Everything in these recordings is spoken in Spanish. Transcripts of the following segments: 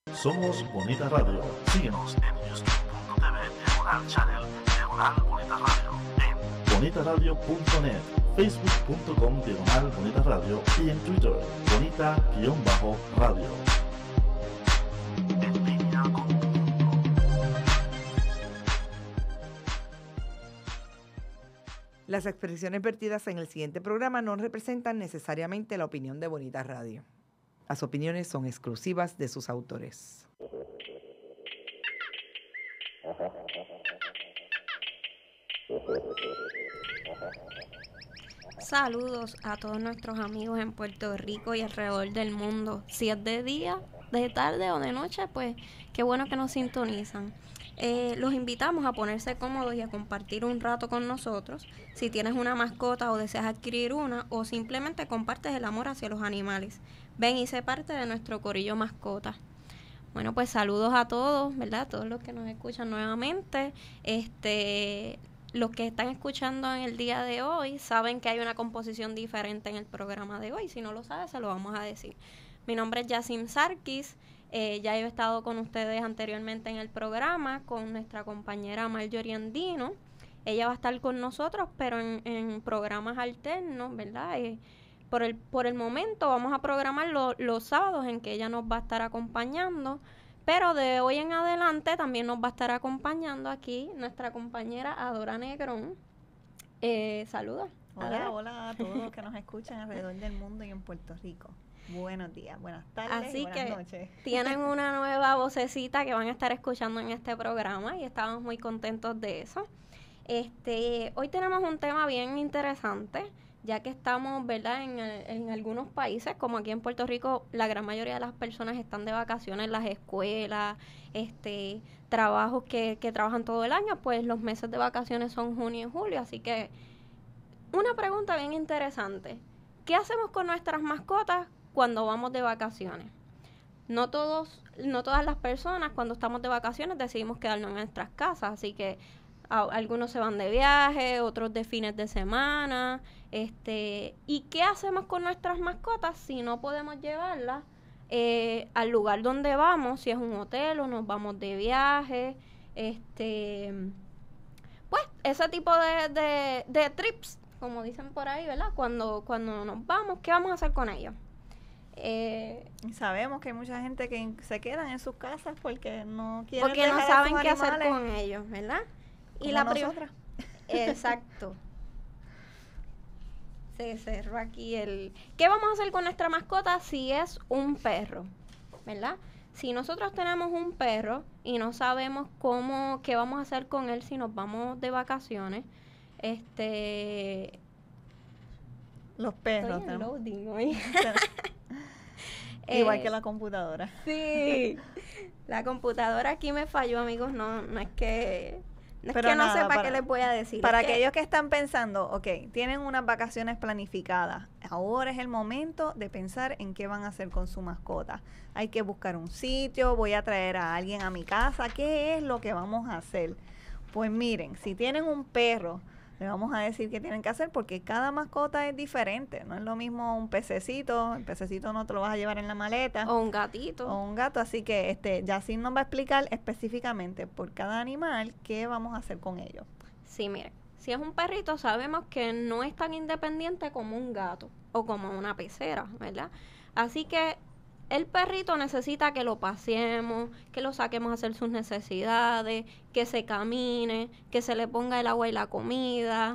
Somos Bonita Radio. Síguenos en youtube.tv /channel Bonita Radio, en bonitaradio.net, facebook.com/Bonita Radio y en Twitter, Bonita-Radio. En línea con tu mundo. Las expresiones vertidas en el siguiente programa no representan necesariamente la opinión de Bonita Radio. Las opiniones son exclusivas de sus autores. Saludos a todos nuestros amigos en Puerto Rico y alrededor del mundo. Si es de día, de tarde o de noche, pues qué bueno que nos sintonizan. Los invitamos a ponerse cómodos y a compartir un rato con nosotros. Si tienes una mascota o deseas adquirir una, o simplemente compartes el amor hacia los animales, ven y sé parte de nuestro corillo mascota. Bueno, pues saludos a todos, ¿verdad? Todos los que nos escuchan nuevamente. Los que están escuchando en el día de hoy saben que hay una composición diferente en el programa de hoy. Si no lo sabes, se lo vamos a decir. Mi nombre es Yacim Sarkis. Ya he estado con ustedes anteriormente en el programa con nuestra compañera Marjorie Andino. Ella va a estar con nosotros, pero en programas alternos, ¿verdad? Por el momento vamos a programar los sábados en que ella nos va a estar acompañando, pero de hoy en adelante también nos va a estar acompañando aquí nuestra compañera Adora Negrón. Saluda. Hola a todos los que nos escuchan alrededor del mundo y en Puerto Rico. Buenos días, buenas tardes, Así buenas que noches. Tienen una nueva vocecita que van a estar escuchando en este programa y estamos muy contentos de eso. Hoy tenemos un tema bien interesante, ya que estamos, ¿verdad?, en algunos países, como aquí en Puerto Rico, la gran mayoría de las personas están de vacaciones en las escuelas, trabajos que trabajan todo el año, pues los meses de vacaciones son junio y julio, así que una pregunta bien interesante. ¿Qué hacemos con nuestras mascotas cuando vamos de vacaciones? No todas las personas cuando estamos de vacaciones decidimos quedarnos en nuestras casas, así que algunos se van de viaje, otros de fines de semana, ¿y qué hacemos con nuestras mascotas si no podemos llevarlas al lugar donde vamos, si es un hotel o nos vamos de viaje? Pues ese tipo de trips, como dicen por ahí, ¿verdad? Cuando nos vamos, ¿qué vamos a hacer con ellos? Y sabemos que hay mucha gente que se quedan en sus casas porque no quieren porque no dejar a saben sus qué hacer animales, con ellos, ¿verdad? como Y la nosotras. Exacto. Se cerró aquí ¿Qué vamos a hacer con nuestra mascota si es un perro? ¿Verdad? Si nosotros tenemos un perro y no sabemos qué vamos a hacer con él si nos vamos de vacaciones, Los perros. estoy en loading hoy. Igual que la computadora. Sí. La computadora aquí me falló, amigos. No es que Pero no nada, sepa qué les voy a decir. Para es que aquellos que están pensando, ok, tienen unas vacaciones planificadas, ahora es el momento de pensar en qué van a hacer con su mascota. Hay que buscar un sitio, voy a traer a alguien a mi casa, ¿qué es lo que vamos a hacer? Pues miren, si tienen un perro, le vamos a decir qué tienen que hacer porque cada mascota es diferente. No es lo mismo un pececito, el pececito no te lo vas a llevar en la maleta. o un gatito. O un gato, así que Yacine nos va a explicar específicamente por cada animal qué vamos a hacer con ellos. Sí, mire, si es un perrito sabemos que no es tan independiente como un gato o como una pecera, ¿verdad? Así que el perrito necesita que lo paseemos, que lo saquemos a hacer sus necesidades, que se camine, que se le ponga el agua y la comida.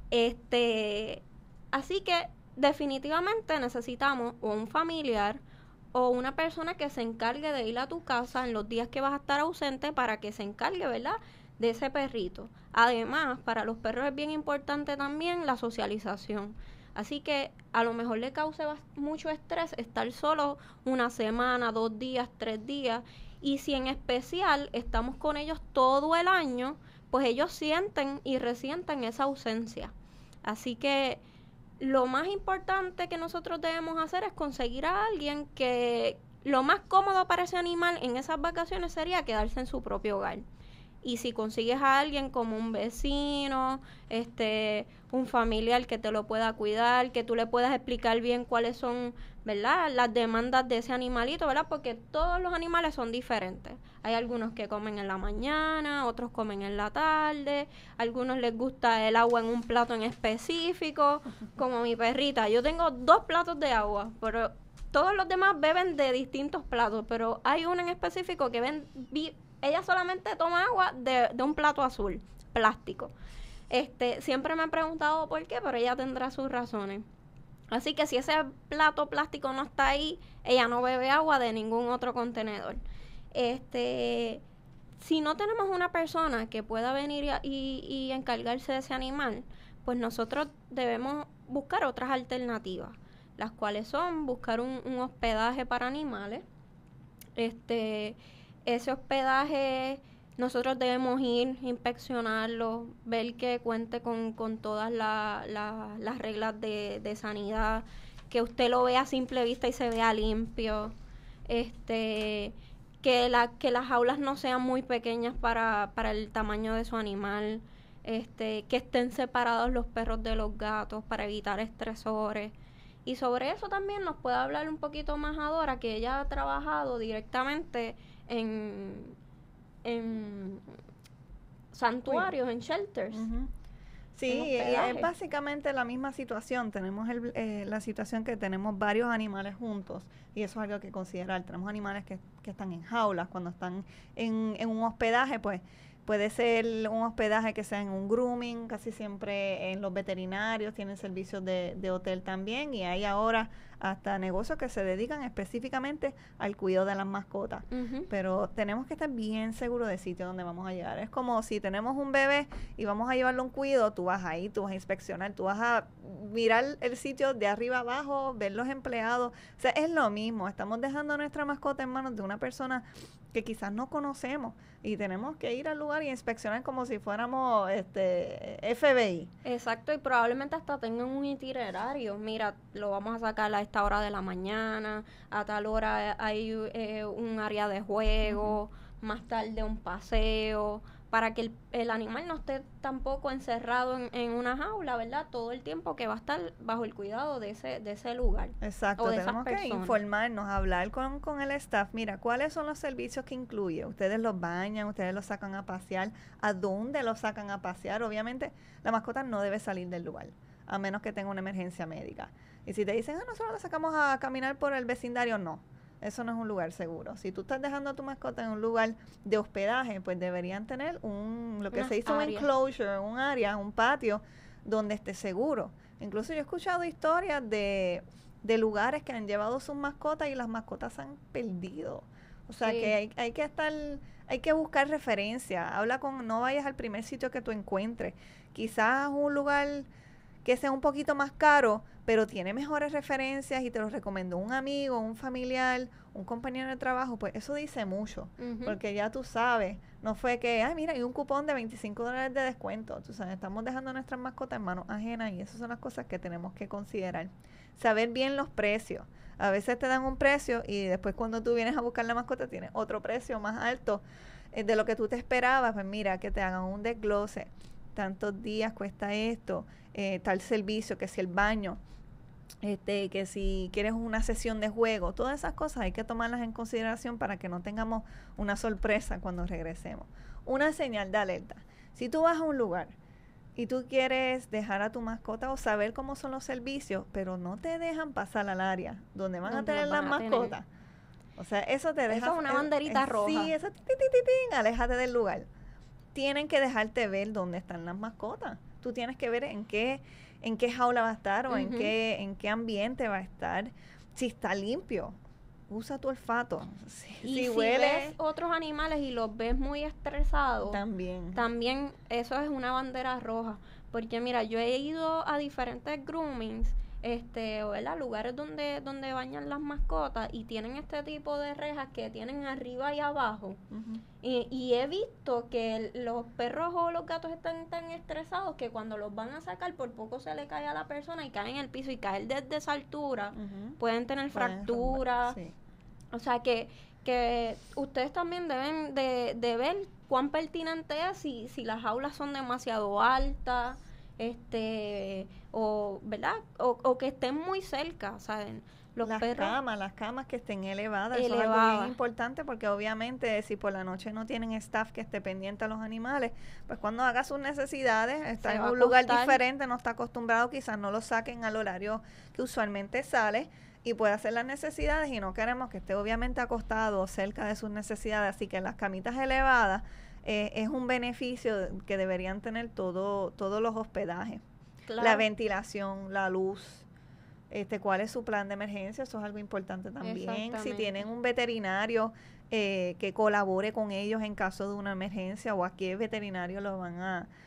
Así que definitivamente necesitamos o un familiar o una persona que se encargue de ir a tu casa en los días que vas a estar ausente para que se encargue, ¿verdad?, de ese perrito. Además, para los perros es bien importante también la socialización. Así que a lo mejor le cause mucho estrés estar solo una semana, 2 días, 3 días. Y si en especial estamos con ellos todo el año, pues ellos sienten y resienten esa ausencia. Así que lo más importante que nosotros debemos hacer es conseguir a alguien que lo más cómodo para ese animal en esas vacaciones sería quedarse en su propio hogar. Y si consigues a alguien como un vecino, un familiar que te lo pueda cuidar, que tú le puedas explicar bien cuáles son, ¿verdad? Las demandas de ese animalito, ¿verdad? Porque todos los animales son diferentes. Hay algunos que comen en la mañana, otros comen en la tarde, algunos les gusta el agua en un plato en específico, como mi perrita. Yo tengo 2 platos de agua, pero todos los demás beben de distintos platos, pero hay una en específico que ella solamente toma agua de un plato azul, plástico. Siempre me he preguntado por qué, pero ella tendrá sus razones. Así que si ese plato plástico no está ahí, ella no bebe agua de ningún otro contenedor. Si no tenemos una persona que pueda venir y encargarse de ese animal, pues nosotros debemos buscar otras alternativas, las cuales son buscar un hospedaje para animales. Ese hospedaje nosotros debemos ir, inspeccionarlo, ver que cuente con todas las reglas de sanidad, que usted lo vea a simple vista y se vea limpio, que las jaulas no sean muy pequeñas para el tamaño de su animal, que estén separados los perros de los gatos para evitar estresores. Y sobre eso también nos puede hablar un poquito más Adora, que ella ha trabajado directamente en santuarios, en shelters. Uh-huh. Sí, es básicamente la misma situación. Tenemos la situación que tenemos varios animales juntos y eso es algo que considerar. Tenemos animales que están en jaulas. Cuando están en un hospedaje, pues puede ser un hospedaje que sea en un grooming, casi siempre en los veterinarios tienen servicios de hotel también y hay ahora hasta negocios que se dedican específicamente al cuidado de las mascotas. Uh-huh. Pero tenemos que estar bien seguros del sitio donde vamos a llegar. Es como si tenemos un bebé y vamos a llevarlo a un cuidado, tú vas ahí, tú vas a inspeccionar, tú vas a mirar el sitio de arriba abajo, ver los empleados. O sea, es lo mismo. Estamos dejando a nuestra mascota en manos de una persona que quizás no conocemos y tenemos que ir al lugar y inspeccionar como si fuéramos FBI. Exacto, y probablemente hasta tengan un itinerario. Mira, lo vamos a sacar a esta hora de la mañana, a tal hora hay un área de juego, uh-huh, más tarde un paseo, para que el animal no esté tampoco encerrado en una jaula, ¿verdad? Todo el tiempo que va a estar bajo el cuidado de ese lugar. Exacto, tenemos que informarnos, hablar con el staff. Mira, ¿cuáles son los servicios que incluye? Ustedes los bañan, ustedes los sacan a pasear, ¿a dónde los sacan a pasear? Obviamente, la mascota no debe salir del lugar, a menos que tenga una emergencia médica. Y si te dicen, nosotros la sacamos a caminar por el vecindario, no. Eso no es un lugar seguro. Si tú estás dejando a tu mascota en un lugar de hospedaje, pues deberían tener lo que se dice un enclosure, un área, un patio donde esté seguro. Incluso yo he escuchado historias de lugares que han llevado sus mascotas y las mascotas se han perdido. O sea, sí, que hay que buscar referencia. No vayas al primer sitio que tú encuentres. Quizás un lugar que sea un poquito más caro, pero tiene mejores referencias y te lo recomendó un amigo, un familiar, un compañero de trabajo, pues eso dice mucho, uh-huh, porque ya tú sabes, no fue que, mira, hay un cupón de $25 de descuento, tú sabes, estamos dejando a nuestras mascotas en manos ajenas y esas son las cosas que tenemos que considerar. Saber bien los precios. A veces te dan un precio y después cuando tú vienes a buscar la mascota tienes otro precio más alto de lo que tú te esperabas. Pues mira, que te hagan un desglose. Tantos días cuesta esto, tal servicio, que si el baño, que si quieres una sesión de juego, todas esas cosas hay que tomarlas en consideración para que no tengamos una sorpresa cuando regresemos. Una señal de alerta. Si tú vas a un lugar y tú quieres dejar a tu mascota o saber cómo son los servicios, pero no te dejan pasar al área donde van a tener las mascotas. O sea, eso te deja... Eso es una banderita roja. Sí, eso, aléjate del lugar. Tienen que dejarte ver dónde están las mascotas. Tú tienes que ver en qué jaula va a estar o uh-huh, en qué ambiente va a estar. Si está limpio, usa tu olfato. Si ves otros animales y los ves muy estresados, también eso es una bandera roja. Porque mira, yo he ido a diferentes groomings, ¿verdad? Lugares donde bañan las mascotas y tienen este tipo de rejas que tienen arriba y abajo. Uh-huh. Y he visto que los perros o los gatos están tan estresados que cuando los van a sacar por poco se le cae a la persona y cae en el piso y caer desde esa altura, uh-huh, pueden tener fracturas. Sí. O sea que ustedes también deben de ver cuán pertinente es si las jaulas son demasiado altas, o, ¿verdad? O que estén muy cerca, ¿saben? Los las perros, camas que estén elevadas, eso es algo Elevadas. bien importante porque obviamente si por la noche no tienen staff que esté pendiente a los animales, pues cuando haga sus necesidades, está Se en va a un lugar acostar. diferente, no está acostumbrado, quizás no lo saquen al horario que usualmente sale y puede hacer las necesidades y no queremos que esté obviamente acostado cerca de sus necesidades, así que las camitas elevadas es un beneficio que deberían tener todos los hospedajes. claro, La ventilación, la luz, cuál es su plan de emergencia, eso es algo importante también. Si Exactamente. tienen un veterinario que colabore con ellos en caso de una emergencia o a qué veterinario lo van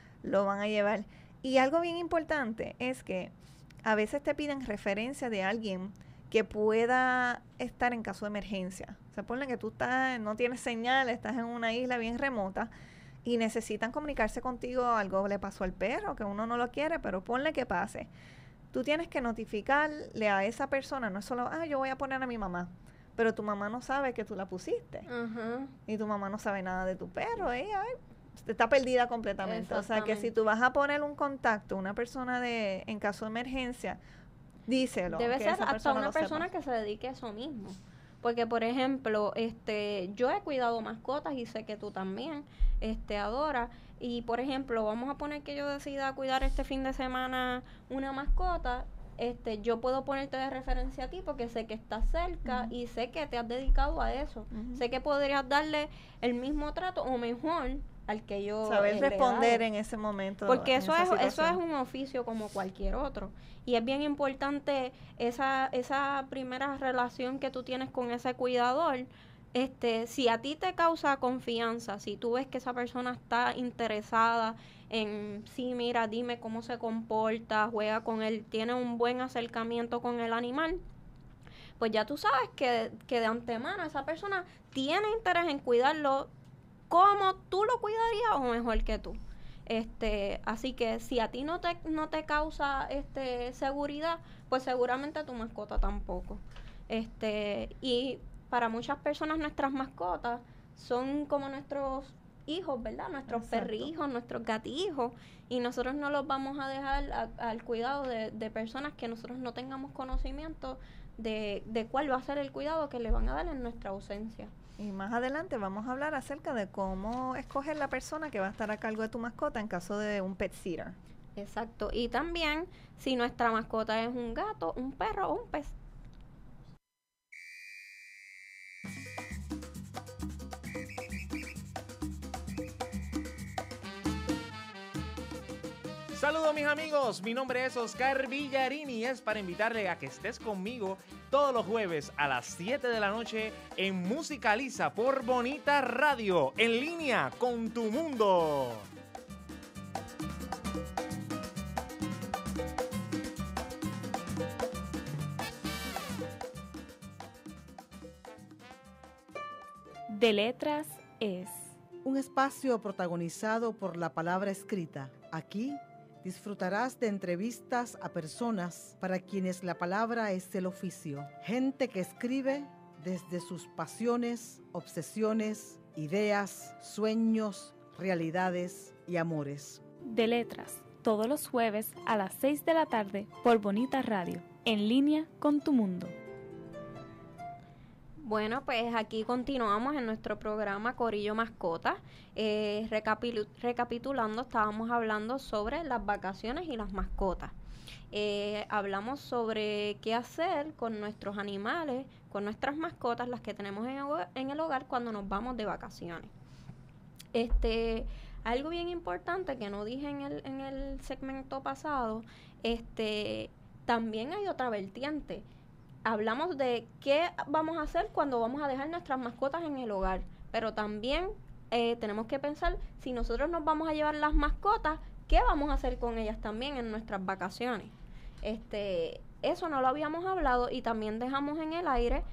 a llevar. Y algo bien importante es que a veces te piden referencia de alguien que pueda estar en caso de emergencia. O sea, ponle que tú no tienes señal, estás en una isla bien remota y necesitan comunicarse contigo, algo le pasó al perro, que uno no lo quiere, pero ponle que pase. Tú tienes que notificarle a esa persona, no es solo, yo voy a poner a mi mamá, pero tu mamá no sabe que tú la pusiste. Ajá. Y tu mamá no sabe nada de tu perro, ella está perdida completamente. O sea, que Exactamente. si tú vas a poner un contacto, una persona en caso de emergencia, díselo. Debe que ser esa hasta una lo sepa. persona que se dedique a eso mismo. Porque, por ejemplo, yo he cuidado mascotas y sé que tú también, Adora. Y, por ejemplo, vamos a poner que yo decida cuidar este fin de semana una mascota. Yo puedo ponerte de referencia a ti porque sé que estás cerca y sé que te has dedicado a eso. Sé que podrías darle el mismo trato o mejor al que yo Saber le he responder dado. en ese momento. Porque en eso esa es situación. un oficio como cualquier otro. Y es bien importante esa primera relación que tú tienes con ese cuidador. Si a ti te causa confianza, si tú ves que esa persona está interesada en, sí, mira, dime cómo se comporta, juega con él, tiene un buen acercamiento con el animal, pues ya tú sabes que de antemano esa persona tiene interés en cuidarlo como tú lo cuidarías o mejor que tú. Así que si a ti no te causa seguridad, pues seguramente tu mascota tampoco. Y para muchas personas nuestras mascotas son como nuestros hijos, ¿verdad? Nuestros Exacto. perrijos, nuestros gatijos, y nosotros no los vamos a dejar al cuidado de personas que nosotros no tengamos conocimiento de cuál va a ser el cuidado que le van a dar en nuestra ausencia. Y más adelante vamos a hablar acerca de cómo escoger la persona que va a estar a cargo de tu mascota en caso de un pet sitter. Exacto. Y también si nuestra mascota es un gato, un perro o un pez. Saludos mis amigos, mi nombre es Oscar Villarini y es para invitarle a que estés conmigo todos los jueves a las 7 de la noche en Musicaliza por Bonita Radio, en línea con tu mundo. De Letras es un espacio protagonizado por la palabra escrita. Aquí disfrutarás de entrevistas a personas para quienes la palabra es el oficio. Gente que escribe desde sus pasiones, obsesiones, ideas, sueños, realidades y amores. De Letras, todos los jueves a las 6 de la tarde por Bonita Radio, en línea con tu mundo. Bueno, pues aquí continuamos en nuestro programa Corillo Mascota. Recapitulando, estábamos hablando sobre las vacaciones y las mascotas. Hablamos sobre qué hacer con nuestros animales, con nuestras mascotas, las que tenemos en el hogar cuando nos vamos de vacaciones. Algo bien importante que no dije en el segmento pasado, también hay otra vertiente. Hablamos de qué vamos a hacer cuando vamos a dejar nuestras mascotas en el hogar, pero también tenemos que pensar, si nosotros nos vamos a llevar las mascotas, ¿qué vamos a hacer con ellas también en nuestras vacaciones? Eso no lo habíamos hablado y también dejamos en el aire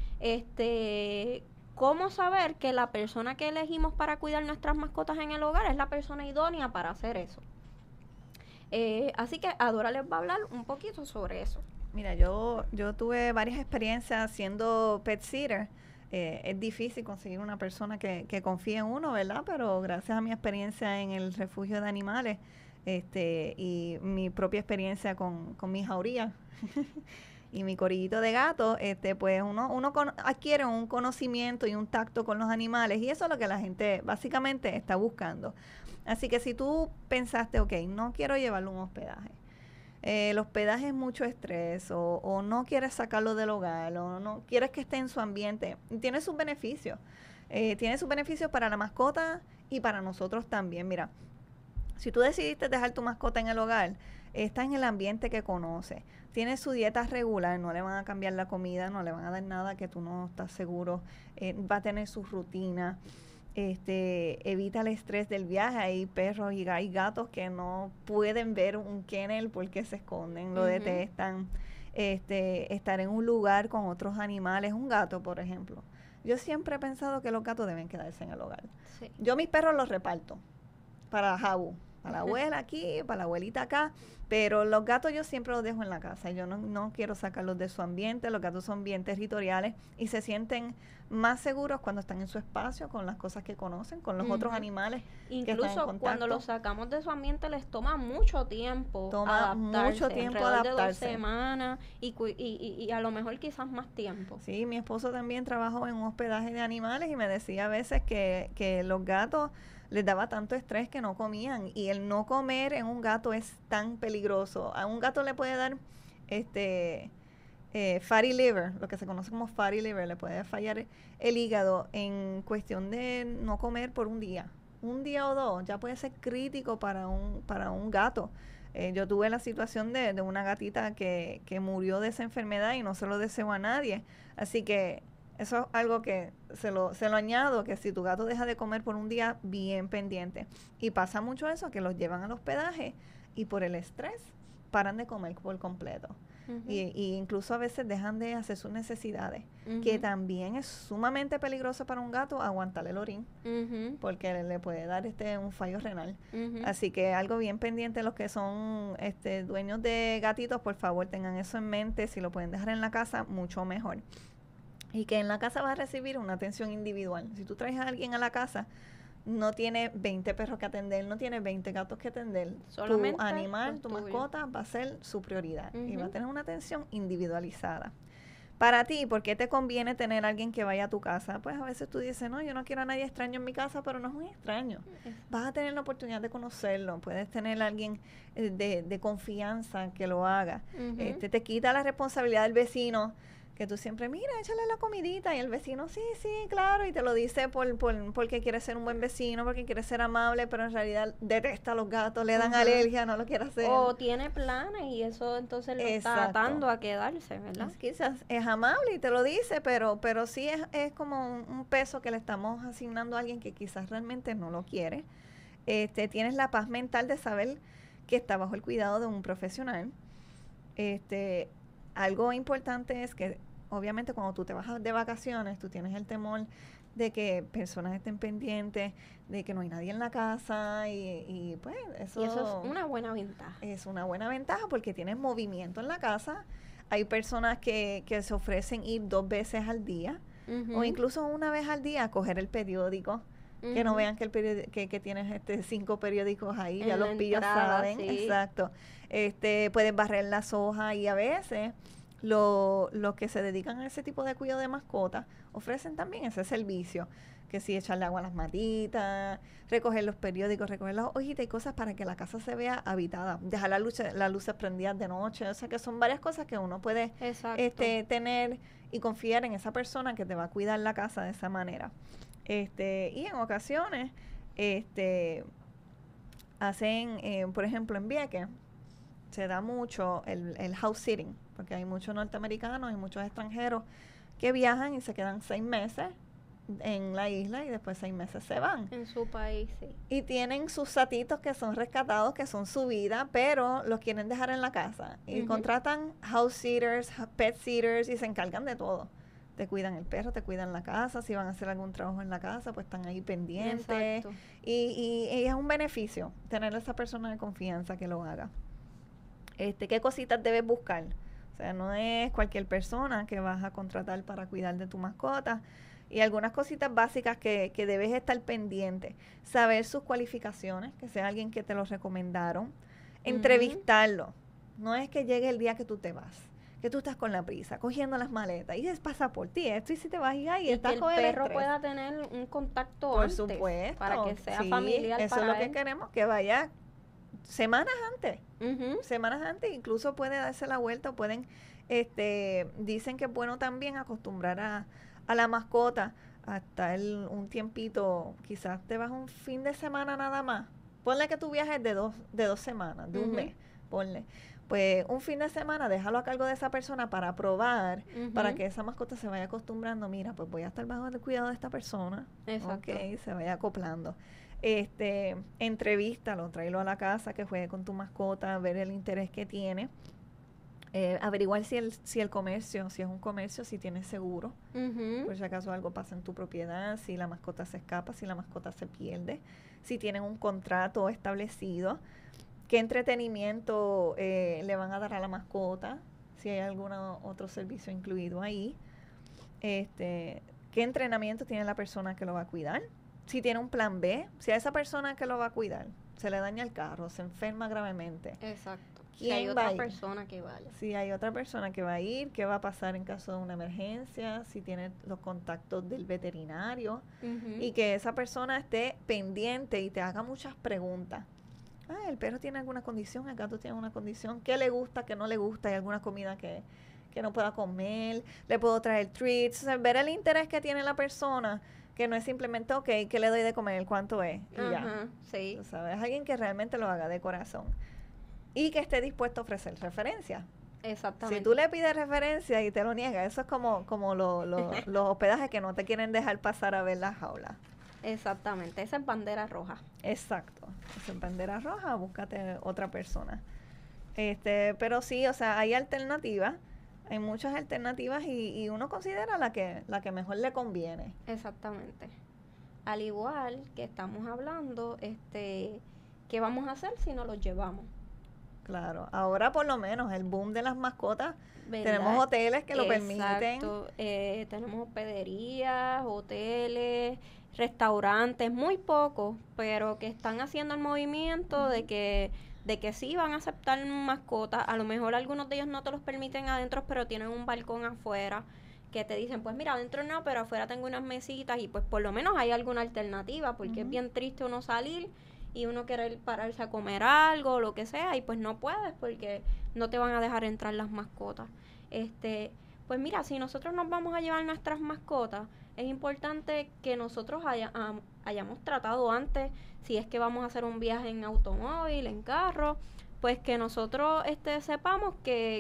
cómo saber que la persona que elegimos para cuidar nuestras mascotas en el hogar es la persona idónea para hacer eso. Así que Adora les va a hablar un poquito sobre eso. Mira, yo tuve varias experiencias siendo pet sitter. Es difícil conseguir una persona que confíe en uno, ¿verdad? Pero gracias a mi experiencia en el refugio de animales, Y mi propia experiencia con mi jauría y mi corillito de gato, pues uno adquiere un conocimiento y un tacto con los animales, y eso es lo que la gente básicamente está buscando. Así que si tú pensaste, ok, no quiero llevarlo a un hospedaje, el hospedaje es mucho estrés, o no quieres sacarlo del hogar, o no quieres que esté en su ambiente, tiene sus beneficios. Tiene sus beneficios para la mascota y para nosotros también. Mira, si tú decidiste dejar tu mascota en el hogar, está en el ambiente que conoce, tiene su dieta regular, no le van a cambiar la comida, no le van a dar nada que tú no estás seguro, va a tener su rutina. Evita el estrés del viaje. Hay perros y hay gatos que no pueden ver un kennel porque se esconden, lo detestan. Estar en un lugar con otros animales, un gato, por ejemplo. Yo siempre he pensado que los gatos deben quedarse en el hogar. Sí. Yo mis perros los reparto para Jabu, para la abuela aquí, para la abuelita acá, pero los gatos yo siempre los dejo en la casa. Yo no quiero sacarlos de su ambiente. Los gatos son bien territoriales y se sienten más seguros cuando están en su espacio, con las cosas que conocen, con los otros animales que están en Incluso contacto. cuando los sacamos de su ambiente les toma mucho tiempo Mucho tiempo alrededor de 2 adaptarse. semanas y a lo mejor quizás más tiempo. Sí, mi esposo también trabajó en un hospedaje de animales y me decía a veces que los gatos les daba tanto estrés que no comían, y el no comer en un gato es tan peligroso. A un gato le puede dar fatty liver, lo que se conoce como fatty liver, le puede fallar el hígado en cuestión de no comer por un día o dos, ya puede ser crítico para un gato. Yo tuve la situación de una gatita que murió de esa enfermedad y no se lo deseo a nadie, así que eso es algo que se lo añado, que si tu gato deja de comer por un día, bien pendiente. Y pasa mucho eso, que los llevan al hospedaje y por el estrés paran de comer por completo. Y incluso a veces dejan de hacer sus necesidades, que también es sumamente peligroso para un gato aguantar el orín, porque le puede dar un fallo renal. Así que algo bien pendiente, los que son dueños de gatitos, por favor tengan eso en mente. Si lo pueden dejar en la casa, mucho mejor. Y que en la casa vas a recibir una atención individual. Si tú traes a alguien a la casa, no tiene 20 perros que atender, no tiene 20 gatos que atender. Solamente tu animal, los tu tuyos. mascota va a ser su prioridad y va a tener una atención individualizada. Para ti, ¿por qué te conviene tener a alguien que vaya a tu casa? Pues a veces tú dices, no, yo no quiero a nadie extraño en mi casa, pero no es un extraño. Vas a tener la oportunidad de conocerlo, puedes tener a alguien de confianza que lo haga. Te quita la responsabilidad del vecino, que tú siempre, mira, échale la comidita, y el vecino, sí, claro, y te lo dice porque quiere ser un buen vecino, porque quiere ser amable, pero en realidad detesta a los gatos, le dan alergia, no lo quiere hacer. O tiene planes y eso entonces lo está atando a quedarse, ¿verdad? Quizás es amable y te lo dice, pero sí es como un peso que le estamos asignando a alguien que quizás realmente no lo quiere. Tienes la paz mental de saber que está bajo el cuidado de un profesional. Algo importante es que obviamente cuando tú te vas de vacaciones, tú tienes el temor de que personas estén pendientes, de que no hay nadie en la casa, y pues eso es una buena ventaja. Es una buena ventaja porque tienes movimiento en la casa. Hay personas que se ofrecen ir 2 veces al día o incluso una vez al día a coger el periódico. Que no vean que el que tienes 5 periódicos ahí, ya los pillos saben. Sí. Exacto. Puedes barrer las hojas, y a veces los que se dedican a ese tipo de cuidado de mascotas ofrecen también ese servicio, que si echarle agua a las matitas, recoger los periódicos, recoger las hojitas y cosas para que la casa se vea habitada, dejar las luces prendidas de noche. O sea que son varias cosas que uno puede tener y confiar en esa persona que te va a cuidar la casa de esa manera. Y en ocasiones hacen, por ejemplo, en Vieques se da mucho el house sitting, porque hay muchos norteamericanos y muchos extranjeros que viajan y se quedan 6 meses en la isla y después 6 meses se van. En su país, sí. Y tienen sus satitos que son rescatados, que son su vida, pero los quieren dejar en la casa. Y contratan house sitters, pet sitters, y se encargan de todo. Te cuidan el perro, te cuidan la casa, si van a hacer algún trabajo en la casa, pues están ahí pendientes. Exacto. Y es un beneficio tener a esa persona de confianza que lo haga. ¿Qué cositas debes buscar? O sea, no es cualquier persona que vas a contratar para cuidar de tu mascota. Y algunas cositas básicas que debes estar pendiente. Saber sus cualificaciones, que sea alguien que te los recomendaron. Entrevistarlo. No es que llegue el día que tú te vas, que tú estás con la prisa, cogiendo las maletas, y pasa por ti, esto, y si te vas y estás que el con el perro estrés. pueda tener un contacto Por antes, supuesto. para que sea Sí, familiar eso para es lo que él. queremos, que vaya semanas antes. Ujú. Semanas antes, incluso puede darse la vuelta, o pueden, dicen que es bueno también acostumbrar a la mascota hasta un tiempito, quizás te vas un fin de semana nada más. Ponle que tu viaje es de dos semanas, de un Ujú. mes, ponle. Pues un fin de semana déjalo a cargo de esa persona para probar, Ujú. para que esa mascota se vaya acostumbrando. Mira, pues voy a estar bajo el cuidado de esta persona. Exacto. Ok, se vaya acoplando. Entrevístalo, tráelo a la casa, que juegue con tu mascota, ver el interés que tiene. Averiguar si el comercio, si es un comercio, si tiene seguro, Ujú. por si acaso algo pasa en tu propiedad, si la mascota se escapa, si la mascota se pierde, si tienen un contrato establecido, qué entretenimiento le van a dar a la mascota, si hay algún otro servicio incluido ahí, qué entrenamiento tiene la persona que lo va a cuidar, si tiene un plan B, si a esa persona que lo va a cuidar se le daña el carro, se enferma gravemente, Exacto. Si ¿quién hay va a otra ir? persona que vaya. si hay otra persona que va a ir, qué va a pasar en caso de una emergencia, si tiene los contactos del veterinario, Ujú. y que esa persona esté pendiente y te haga muchas preguntas. El perro tiene alguna condición, el gato tiene una condición, qué le gusta, qué no le gusta, hay alguna comida que no pueda comer, le puedo traer treats, o sea, ver el interés que tiene la persona, que no es simplemente, ok, ¿qué le doy de comer? ¿Cuánto es? Y ya. Ajá, sí. Tú sabes, es alguien que realmente lo haga de corazón y que esté dispuesto a ofrecer referencia. Exactamente. Si tú le pides referencia y te lo niegas, eso es como los hospedajes que no te quieren dejar pasar a ver las jaulas. Exactamente. Esa es bandera roja. Exacto. Esa es bandera roja, búscate otra persona. Pero sí, o sea, hay alternativas, hay muchas alternativas y uno considera la que mejor le conviene. Exactamente. Al igual que estamos hablando, ¿qué vamos a hacer si no los llevamos? Claro. Ahora por lo menos el boom de las mascotas, ¿Verdad? tenemos hoteles que lo permiten. Exacto. Tenemos hospederías, hoteles, restaurantes, muy pocos, pero que están haciendo el movimiento de que sí van a aceptar mascotas. A lo mejor algunos de ellos no te los permiten adentro, pero tienen un balcón afuera que te dicen, pues mira, adentro no, pero afuera tengo unas mesitas, y pues por lo menos hay alguna alternativa, porque es bien triste uno salir y uno querer pararse a comer algo o lo que sea, y pues no puedes porque no te van a dejar entrar las mascotas. Pues mira, si nosotros nos vamos a llevar nuestras mascotas, es importante que nosotros hayamos tratado antes, si es que vamos a hacer un viaje en automóvil, en carro, pues que nosotros sepamos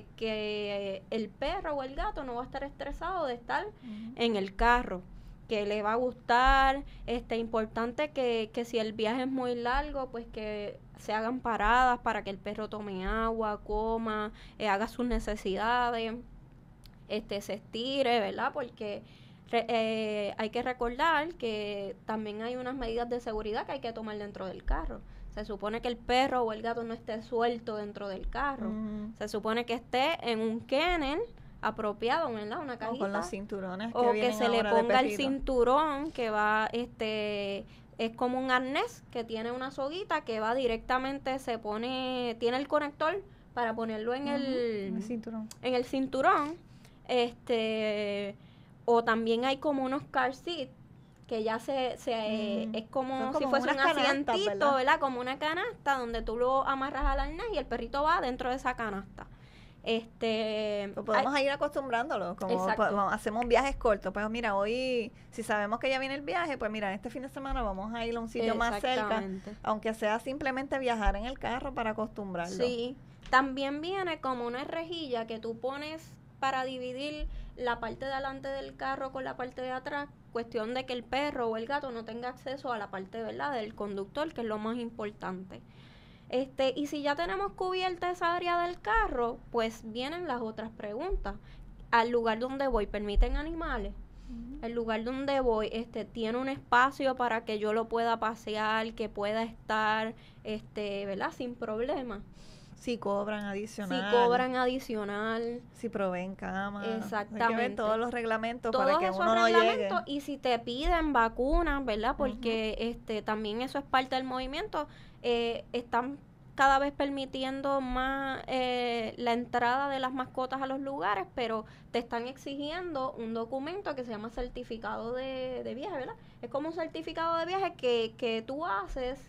que el perro o el gato no va a estar estresado de estar en el carro, que le va a gustar. Importante que si el viaje es muy largo, pues que se hagan paradas para que el perro tome agua, coma, haga sus necesidades, se estire, ¿verdad? Porque hay que recordar que también hay unas medidas de seguridad que hay que tomar dentro del carro. Se supone que el perro o el gato no esté suelto dentro del carro. Se supone que esté en un kennel apropiado, ¿verdad? Una cajita. O con los cinturones O que vienen se le ahora de ponga el perrito. cinturón que va, es como un arnés que tiene una soguita que va directamente, tiene el conector para ponerlo en El cinturón. en el cinturón. O también hay como unos car seat que ya es como Son si como fuese un unas canastas, asientito, ¿verdad? ¿verdad? Como una canasta donde tú lo amarras al arnés y el perrito va dentro de esa canasta. Pues podemos ir acostumbrándolo, como Exacto. hacemos viajes cortos. Pues mira, hoy, si sabemos que ya viene el viaje, pues mira, este fin de semana vamos a ir a un sitio más cerca, Exactamente. aunque sea simplemente viajar en el carro para acostumbrarlo. Sí, también viene como una rejilla que tú pones para dividir la parte de adelante del carro con la parte de atrás, cuestión de que el perro o el gato no tenga acceso a la parte, ¿verdad?, del conductor, que es lo más importante. Y si ya tenemos cubierta esa área del carro, pues vienen las otras preguntas. Al lugar donde voy, ¿permiten animales? El lugar donde voy tiene un espacio para que yo lo pueda pasear, que pueda estar, ¿verdad? Sin problema. Si cobran adicional. Si cobran adicional. Si proveen cama. Exactamente. Hay que ver todos los reglamentos Todos para que esos uno no llegue. reglamentos, y si te piden vacunas, ¿verdad? Porque también eso es parte del movimiento. Están cada vez permitiendo más la entrada de las mascotas a los lugares, pero te están exigiendo un documento que se llama certificado de viaje, ¿verdad? Es como un certificado de viaje que tú haces,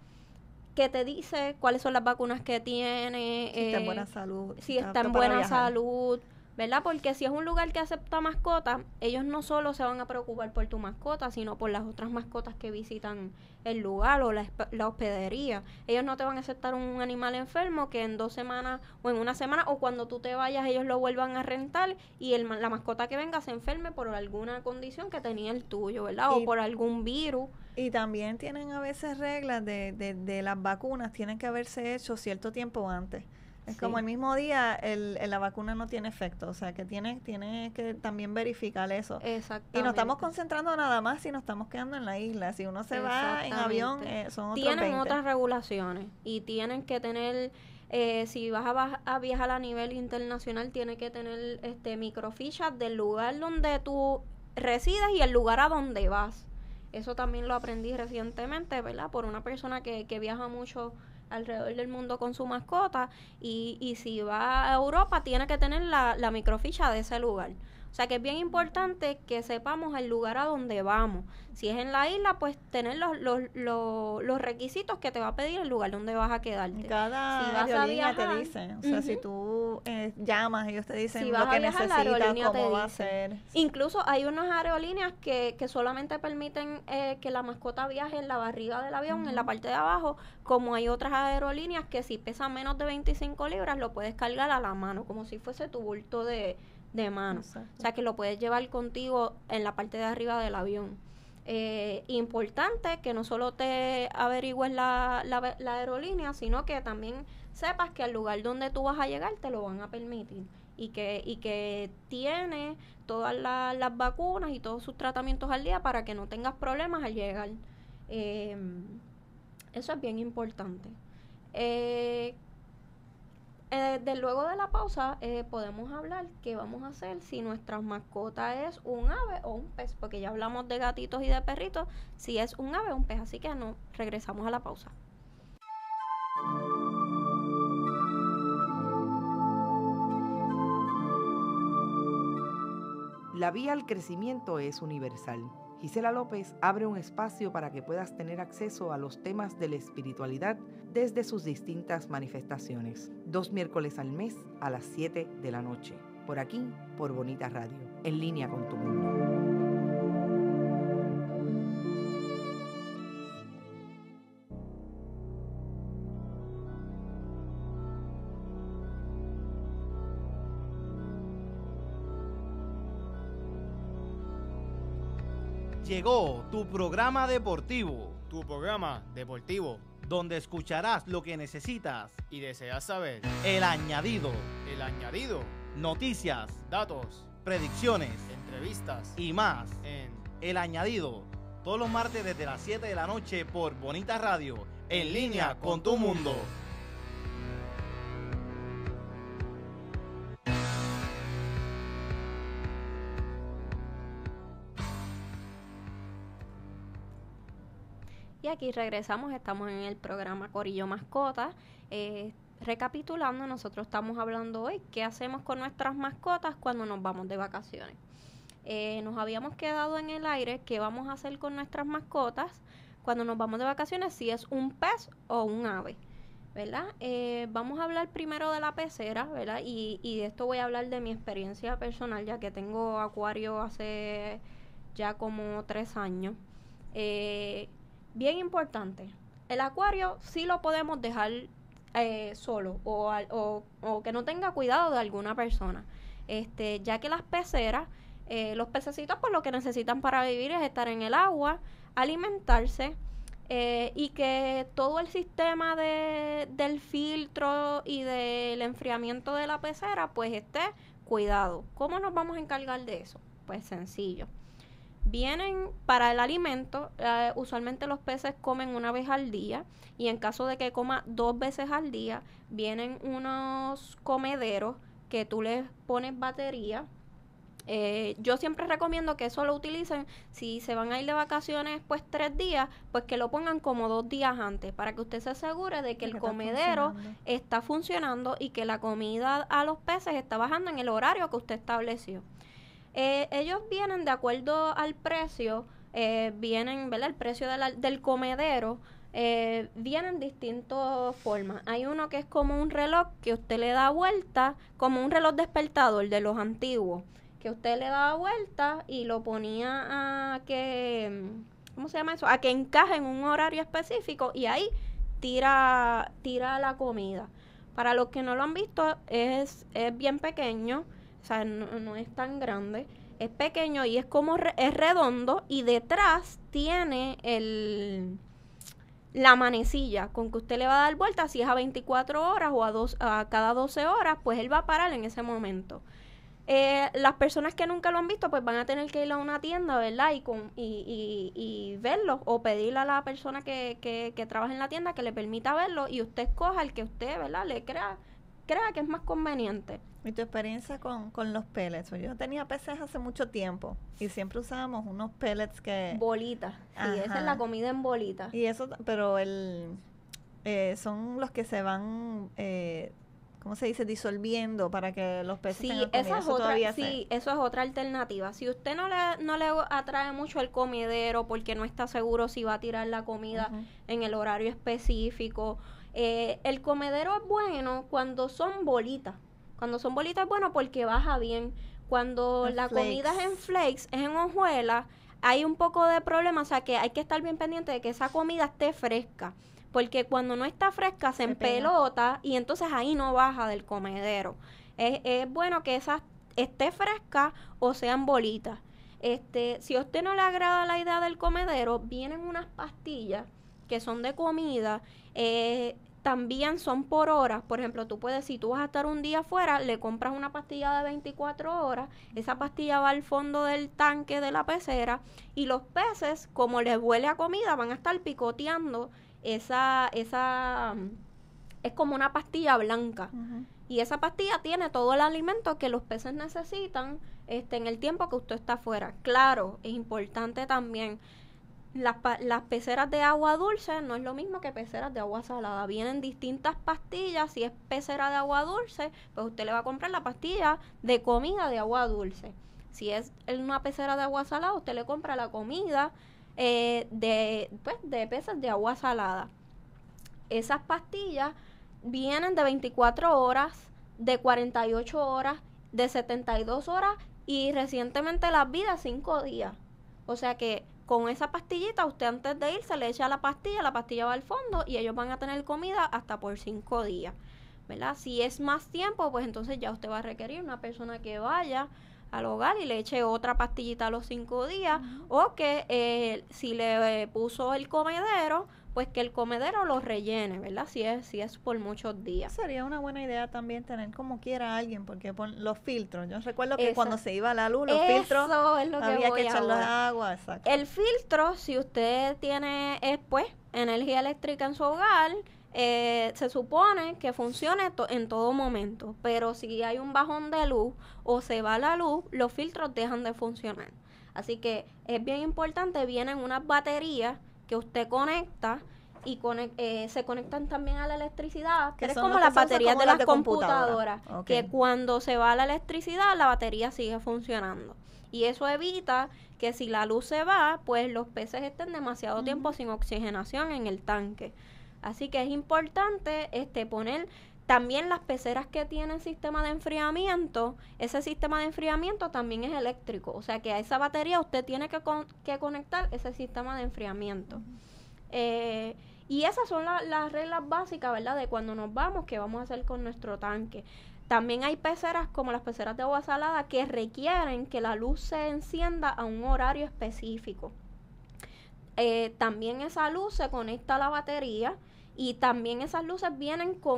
que te dice cuáles son las vacunas que tiene. Si está en buena salud. Si está en buena salud, ¿verdad? Porque si es un lugar que acepta mascotas, ellos no solo se van a preocupar por tu mascota, sino por las otras mascotas que visitan el lugar o la hospedería. Ellos no te van a aceptar un animal enfermo que en 2 semanas o en 1 semana o cuando tú te vayas ellos lo vuelvan a rentar y la mascota que venga se enferme por alguna condición que tenía el tuyo, ¿verdad? O por algún virus. Y también tienen a veces reglas de las vacunas, tienen que haberse hecho cierto tiempo antes. Es como el mismo día la vacuna no tiene efecto, o sea que tiene que también verificar eso. Exactamente. Y nos estamos concentrando nada más si nos estamos quedando en la isla. Si uno se va en avión, son otros Tienen 20. otras regulaciones y tienen que tener, si vas a viajar a nivel internacional, tiene que tener microfichas del lugar donde tú resides y el lugar a donde vas. Eso también lo aprendí recientemente, ¿verdad? Por una persona que viaja mucho alrededor del mundo con su mascota y si va a Europa tiene que tener la microficha de ese lugar. O sea que es bien importante que sepamos el lugar a donde vamos. Si es en la isla, pues tener los requisitos que te va a pedir el lugar donde vas a quedarte. Cada si vas aerolínea te dice, o sea, si tú llamas, ellos te dicen si lo vas que a viajar, la necesitas, aerolínea cómo te va a dice. ser. Incluso hay unas aerolíneas que solamente permiten que la mascota viaje en la barriga del avión, en la parte de abajo, como hay otras aerolíneas que si pesa menos de 25 libras lo puedes cargar a la mano, como si fuese tu bulto de mano. Exacto. O sea que lo puedes llevar contigo en la parte de arriba del avión. Importante que no solo te averigües la aerolínea, sino que también sepas que al lugar donde tú vas a llegar te lo van a permitir y que tiene todas las vacunas y todos sus tratamientos al día para que no tengas problemas al llegar. Eso es bien importante. Luego de la pausa podemos hablar qué vamos a hacer si nuestra mascota es un ave o un pez, porque ya hablamos de gatitos y de perritos, si es un ave o un pez, así que regresamos a la pausa. La vía al crecimiento es universal. Gisela López abre un espacio para que puedas tener acceso a los temas de la espiritualidad desde sus distintas manifestaciones. 2 miércoles al mes a las 7 de la noche. Por aquí, por Bonita Radio. En línea con tu mundo. Llegó tu programa deportivo, Tu programa deportivo donde escucharás lo que necesitas. y deseas saber El añadido, el añadido, noticias, datos, predicciones entrevistas y más. en El añadido, todos los martes desde las 7 de la noche por Bonita Radio, en línea con tu mundo. Y aquí regresamos, estamos en el programa Corillo Mascotas. Recapitulando, nosotros estamos hablando hoy qué hacemos con nuestras mascotas cuando nos vamos de vacaciones. Nos habíamos quedado en el aire qué vamos a hacer con nuestras mascotas cuando nos vamos de vacaciones, si es un pez o un ave, ¿verdad? Vamos a hablar primero de la pecera, ¿verdad? Y de esto voy a hablar de mi experiencia personal, ya que tengo acuario hace ya como 3 años. Bien importante, el acuario sí lo podemos dejar solo o que no tenga cuidado de alguna persona, ya que las peceras, los pececitos pues lo que necesitan para vivir es estar en el agua, alimentarse y que todo el sistema del filtro y del enfriamiento de la pecera pues esté cuidado. ¿Cómo nos vamos a encargar de eso? Pues sencillo. vienen para el alimento. Usualmente los peces comen una vez al día, y en caso de que coma 2 veces al día, vienen unos comederos que tú les pones batería. Yo siempre recomiendo que eso lo utilicen si se van a ir de vacaciones pues 3 días, pues que lo pongan como 2 días antes, para que usted se asegure de que el comedero está funcionando y que la comida a los peces está bajando en el horario que usted estableció. Ellos vienen de acuerdo al precio, vienen, ¿verdad? El precio del comedero vienen distintas formas. Hay uno que es como un reloj que usted le da vuelta, como un reloj despertador de los antiguos, que usted le daba vuelta y lo ponía a que, ¿cómo se llama eso? A que encaje en un horario específico, y ahí tira la comida. Para los que no lo han visto, es bien pequeño, o sea, no es tan grande, es pequeño y es como es redondo, y detrás tiene la manecilla con que usted le va a dar vuelta. Si es a 24 horas o a cada 12 horas, pues él va a parar en ese momento. Las personas que nunca lo han visto, pues van a tener que ir a una tienda, ¿verdad? Y verlo, o pedirle a la persona que trabaja en la tienda que le permita verlo, y usted escoja el que usted, ¿verdad?, le crea que es más conveniente. ¿Y tu experiencia con los pellets? Yo tenía peces hace mucho tiempo y siempre usábamos unos pellets que... Bolitas, sí, esa es la comida en bolitas. Y eso, pero son los que se van... ¿cómo se dice? Disolviendo para que los peces tengan comida. Eso es otra alternativa. Si usted no le atrae mucho el comedero porque no está seguro si va a tirar la comida en el horario específico, el comedero es bueno cuando son bolitas. Cuando son bolitas es bueno porque baja bien. Cuando la comida es en flakes, es en hojuelas, hay un poco de problema. O sea, que hay que estar bien pendiente de que esa comida esté fresca, porque cuando no está fresca se empelota y entonces ahí no baja del comedero. Es bueno que esa esté fresca o sean bolitas. Si a usted no le agrada la idea del comedero, vienen unas pastillas que son de comida, también son por horas. Por ejemplo, si tú vas a estar un día afuera, le compras una pastilla de 24 horas, esa pastilla va al fondo del tanque de la pecera, y los peces, como les huele a comida, van a estar picoteando esa es como una pastilla blanca. Y esa pastilla tiene todo el alimento que los peces necesitan en el tiempo que usted está afuera. Claro, es importante también, las peceras de agua dulce no es lo mismo que peceras de agua salada. Vienen distintas pastillas. Si es pecera de agua dulce, pues usted le va a comprar la pastilla de comida de agua dulce. Si es una pecera de agua salada, usted le compra la comida de peces de agua salada. Esas pastillas vienen de 24 horas, de 48 horas, de 72 horas, y recientemente las vi de 5 días. O sea que con esa pastillita, usted antes de irse le echa la pastilla va al fondo y ellos van a tener comida hasta por 5 días, ¿verdad? Si es más tiempo, pues entonces ya usted va a requerir una persona que vaya al hogar y le eche otra pastillita a los 5 días, o que si le puso el comedero, pues que el comedero lo rellene, ¿verdad? Si es por muchos días. Sería una buena idea también tener como quiera a alguien, porque los filtros. Yo recuerdo que cuando se iba la luz, los filtros, es lo que había que echarlos agua. Exacto. El filtro, si usted tiene energía eléctrica en su hogar, se supone que funcione en todo momento, pero si hay un bajón de luz o se va la luz, los filtros dejan de funcionar. Así que es bien importante, vienen unas baterías que usted conecta y se conectan también a la electricidad, que es como las baterías de las computadoras, que cuando se va la electricidad, la batería sigue funcionando. Y eso evita que si la luz se va, pues los peces estén demasiado tiempo sin oxigenación en el tanque. Así que es importante poner también las peceras que tienen sistema de enfriamiento. Ese sistema de enfriamiento también es eléctrico. O sea que a esa batería usted tiene que conectar ese sistema de enfriamiento. Y esas son las reglas básicas, ¿verdad? De cuando nos vamos, qué vamos a hacer con nuestro tanque. También hay peceras como las peceras de agua salada que requieren que la luz se encienda a un horario específico. También esa luz se conecta a la batería Y también esas luces vienen con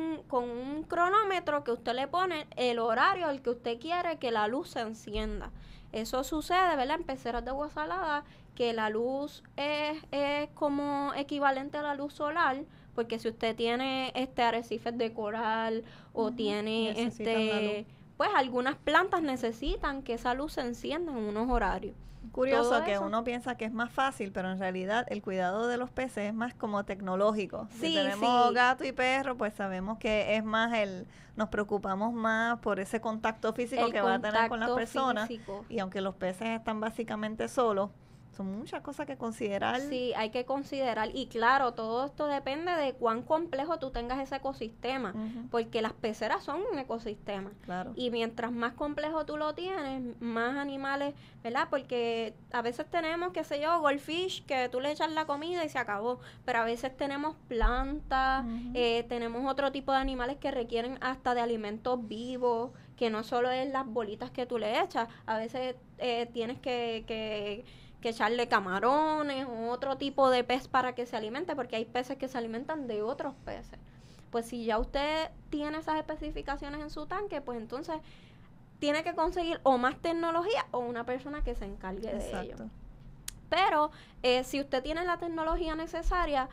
un cronómetro que usted le pone el horario al que usted quiere que la luz se encienda. Eso sucede, ¿verdad? En peceras de agua salada, que la luz es como equivalente a la luz solar, porque si usted tiene arrecifes de coral o tiene Necesitan la luz. pues algunas plantas necesitan que esa luz se encienda en unos horarios. Curioso Todo que eso. uno piensa que es más fácil, pero en realidad el cuidado de los peces es más como tecnológico. Sí, Si tenemos sí. gato y perro, pues sabemos que es más nos preocupamos más por ese contacto físico El que va a tener con las contacto personas. físico. Y aunque los peces están básicamente solos, son muchas cosas que considerar. Sí, hay que considerar. Y claro, todo esto depende de cuán complejo tú tengas ese ecosistema, Ujú, porque las peceras son un ecosistema. claro. Y mientras más complejo tú lo tienes, más animales, ¿verdad? Porque a veces tenemos, qué sé yo, goldfish, que tú le echas la comida y se acabó. Pero a veces tenemos plantas, Ujú. tenemos otro tipo de animales que requieren hasta de alimentos vivos, que no solo es las bolitas que tú le echas. A veces tienes que echarle camarones o otro tipo de pez para que se alimente, porque hay peces que se alimentan de otros peces. Pues si ya usted tiene esas especificaciones en su tanque, pues entonces tiene que conseguir o más tecnología o una persona que se encargue de ello. Exacto. Pero si usted tiene la tecnología necesaria,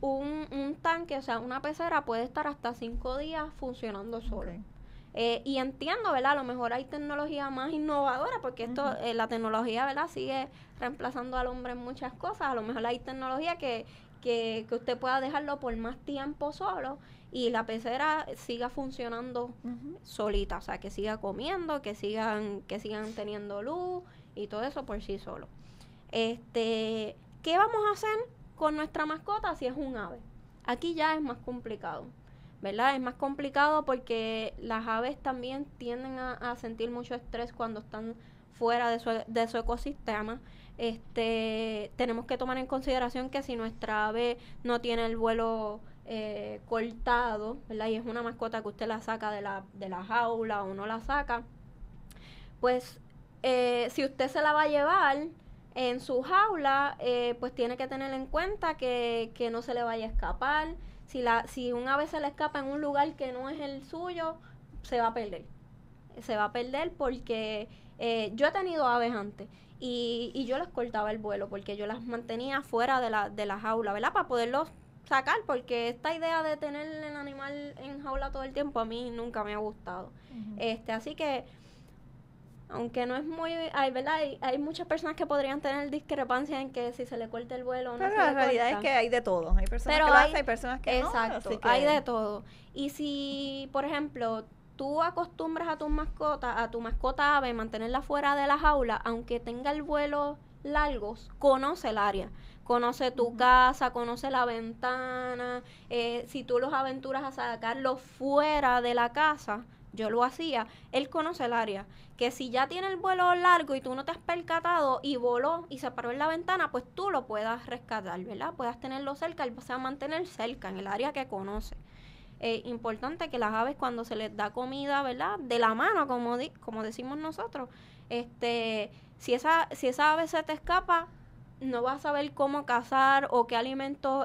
un tanque, o sea, una pecera puede estar hasta 5 días funcionando solo. Ok. Y entiendo, ¿verdad? A lo mejor hay tecnología más innovadora, porque esto, la tecnología, ¿verdad? Sigue reemplazando al hombre en muchas cosas. A lo mejor hay tecnología que usted pueda dejarlo por más tiempo solo y la pecera siga funcionando Ujú. solita, o sea, que siga comiendo, que sigan teniendo luz y todo eso por sí solo. ¿Qué vamos a hacer con nuestra mascota si es un ave? Aquí ya es más complicado, ¿verdad? Es más complicado porque las aves también tienden a sentir mucho estrés cuando están fuera de su ecosistema. Tenemos que tomar en consideración que si nuestra ave no tiene el vuelo cortado, ¿verdad? Y es una mascota que usted la saca de la jaula o no la saca, pues si usted se la va a llevar en su jaula, pues tiene que tener en cuenta que no se le vaya a escapar. Si un ave se le escapa en un lugar que no es el suyo, se va a perder. Se va a perder porque yo he tenido aves antes y yo les cortaba el vuelo porque yo las mantenía fuera de la jaula, ¿verdad? Para poderlos sacar, porque esta idea de tener el animal en jaula todo el tiempo a mí nunca me ha gustado. Así que aunque no es muy, ¿verdad? Hay muchas personas que podrían tener discrepancia en que si se le corta el vuelo o no Pero se la le realidad es corta. que hay de todo. Hay personas Pero que lo hay- hacen, hay personas que no. Exacto, así que- hay de todo. Y si, por ejemplo, tú acostumbras a tu mascota ave, mantenerla fuera de la jaula, aunque tenga el vuelo largo, conoce el área, conoce tu casa, conoce la ventana. Si tú los aventuras a sacarlo fuera de la casa, yo lo hacía, él conoce el área. Que si ya tiene el vuelo largo y tú no te has percatado y voló y se paró en la ventana, pues tú lo puedas rescatar, ¿verdad? Puedas tenerlo cerca, él se va a mantener cerca, en el área que conoce. Importante que las aves, cuando se les da comida, ¿verdad? De la mano, como decimos nosotros, si esa ave se te escapa, no vas a saber cómo cazar o qué alimento,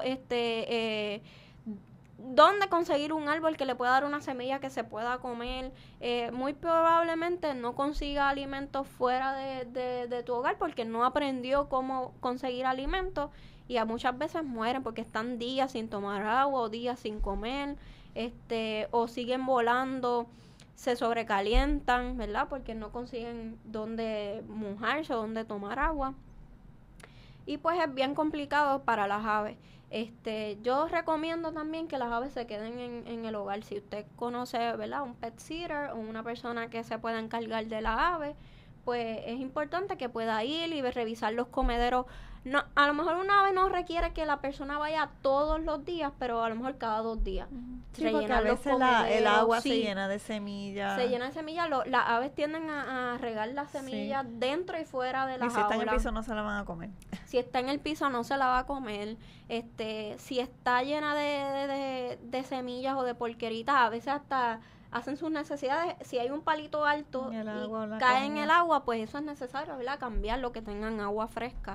dónde conseguir un árbol que le pueda dar una semilla que se pueda comer. Muy probablemente no consiga alimentos fuera de tu hogar porque no aprendió cómo conseguir alimentos y a muchas veces mueren porque están días sin tomar agua o días sin comer, o siguen volando, se sobrecalientan, ¿verdad? Porque no consiguen dónde mojarse o dónde tomar agua. Y pues es bien complicado para las aves. Yo recomiendo también que las aves se queden en el hogar. Si usted conoce, ¿verdad?, un pet sitter o una persona que se pueda encargar de la ave, pues es importante que pueda ir y revisar los comederos. No, a lo mejor una ave no requiere que la persona vaya todos los días, pero a lo mejor cada 2 días. Sí, porque Rellenar a los veces el comederos, agua se sí. llena de semillas. Se llena de semillas. Las aves tienden a regar las semillas dentro y fuera de la Y si está en el jaula. piso no se la van a comer. Si está en el piso no se la va a comer. Si está llena de semillas o de porqueritas, a veces hasta hacen sus necesidades. Si hay un palito alto En el agua o y la cae en comida. el agua, pues eso es necesario, ¿verdad? Cambiarlo, que tengan agua fresca.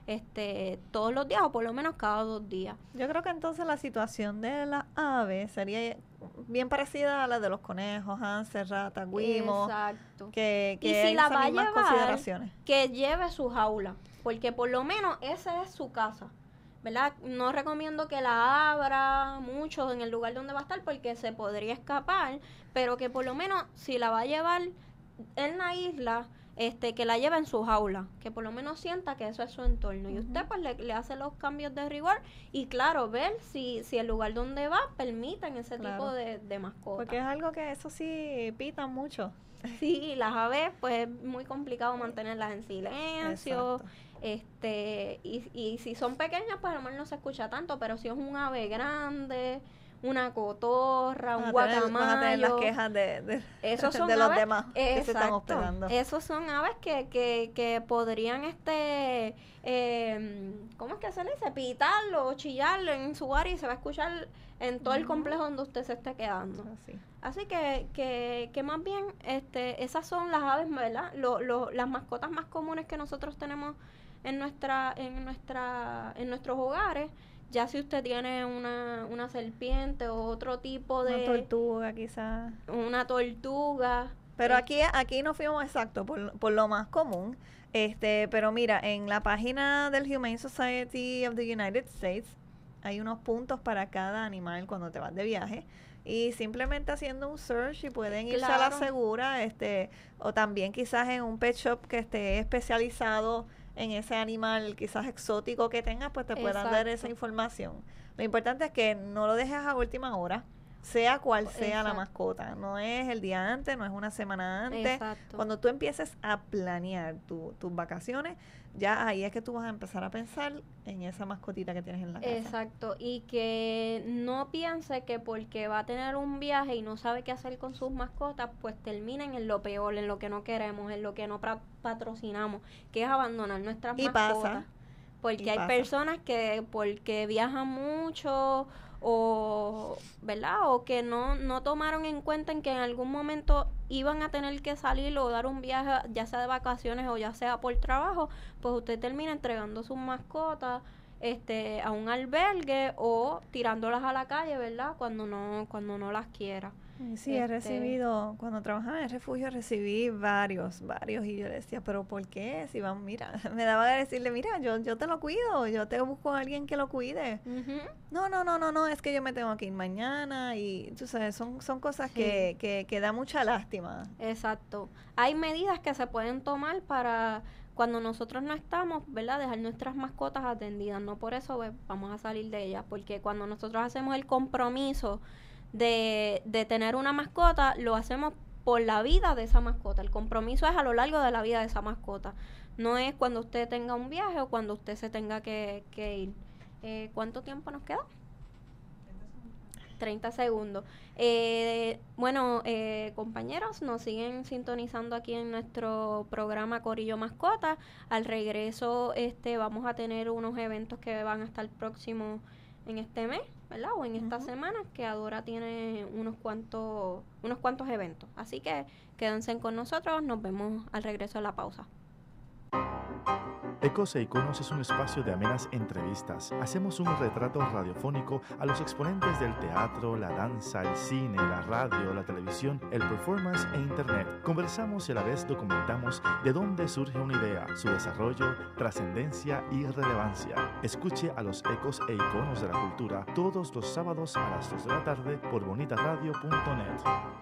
todos los días o por lo menos cada 2 días. Yo creo que entonces la situación de las aves sería bien parecida a la de los conejos, hámster, ratas, guimos, Exacto. que Y si hay la esas va a mismas llevar, consideraciones. que lleve su jaula, porque por lo menos esa es su casa, ¿verdad? No recomiendo que la abra mucho en el lugar donde va a estar porque se podría escapar, pero que por lo menos si la va a llevar en la isla, que la lleve en su jaula, que por lo menos sienta que eso es su entorno. Y usted pues le hace los cambios de rigor y claro, ver si el lugar donde va permiten ese tipo de mascota. Porque es algo que eso sí pitan mucho. Sí, las aves pues es muy complicado mantenerlas en silencio. Exacto. Y si son pequeñas pues a lo mejor no se escucha tanto, pero si es un ave grande, una cotorra, un Vas a tener las guacamayo, quejas esos son de los aves, demás que se están exacto, hospedando. esos son aves que podrían ¿cómo es que se le dice? Pitarlo o chillarlo en su área y se va a escuchar en todo el complejo donde usted se esté quedando. Así que más bien esas son las aves, ¿verdad? Las mascotas más comunes que nosotros tenemos en nuestros hogares. Ya si usted tiene una serpiente o otro tipo de... Una tortuga quizás. Una tortuga. Pero aquí nos fuimos exacto por lo más común. Pero mira, en la página del Humane Society of the United States hay unos puntos para cada animal cuando te vas de viaje. Y simplemente haciendo un search y pueden irse a la segura, o también quizás en un pet shop que esté especializado en ese animal quizás exótico que tengas, pues te puedan dar esa información. Lo importante es que no lo dejes a última hora, sea cual sea la mascota. No es el día antes, no es una semana antes. Exacto. Cuando tú empieces a planear tus vacaciones, ya ahí es que tú vas a empezar a pensar en esa mascotita que tienes en la casa. Exacto, y que no piense que porque va a tener un viaje y no sabe qué hacer con sus mascotas, pues terminen en lo peor, en lo que no queremos, en lo que no patrocinamos, que es abandonar nuestras mascotas. Pasa. Porque hay personas que porque viajan mucho o, ¿verdad? O que no tomaron en cuenta en que en algún momento iban a tener que salir o dar un viaje, ya sea de vacaciones o ya sea por trabajo, pues usted termina entregando sus mascotas a un albergue o tirándolas a la calle, ¿verdad? Cuando no las quiera. Sí, he recibido, cuando trabajaba en el refugio recibí varios, y yo decía, pero ¿por qué? Si van, mira, me daba de decirle, mira, yo te lo cuido, yo te busco a alguien que lo cuide. No, es que yo me tengo que ir mañana y tú sabes, son cosas que da mucha lástima. Exacto. Hay medidas que se pueden tomar para cuando nosotros no estamos, ¿verdad? Dejar nuestras mascotas atendidas, no por eso vamos a salir de ellas, porque cuando nosotros hacemos el compromiso de tener una mascota, lo hacemos por la vida de esa mascota. El compromiso es a lo largo de la vida de esa mascota. No es cuando usted tenga un viaje o cuando usted se tenga que ir. ¿Cuánto tiempo nos queda? 30 segundos. Compañeros, nos siguen sintonizando aquí en nuestro programa Corillo Mascota. Al regreso vamos a tener unos eventos que van a estar próximos en este mes, ¿verdad? O en esta semana, que Adora tiene unos cuantos eventos. Así que quédense con nosotros, nos vemos al regreso de la pausa. Ecos e Iconos es un espacio de amenas entrevistas. Hacemos un retrato radiofónico a los exponentes del teatro, la danza, el cine, la radio, la televisión, el performance e internet. Conversamos y a la vez documentamos de dónde surge una idea, su desarrollo, trascendencia y relevancia. Escuche a los Ecos e Iconos de la Cultura todos los sábados a las 2 de la tarde por bonitaradio.net.